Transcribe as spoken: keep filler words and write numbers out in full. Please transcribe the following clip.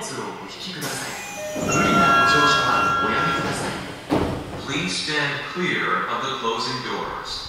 をお引きください。無理なご乗車はおやめください。 Please stand clear of the closing doors.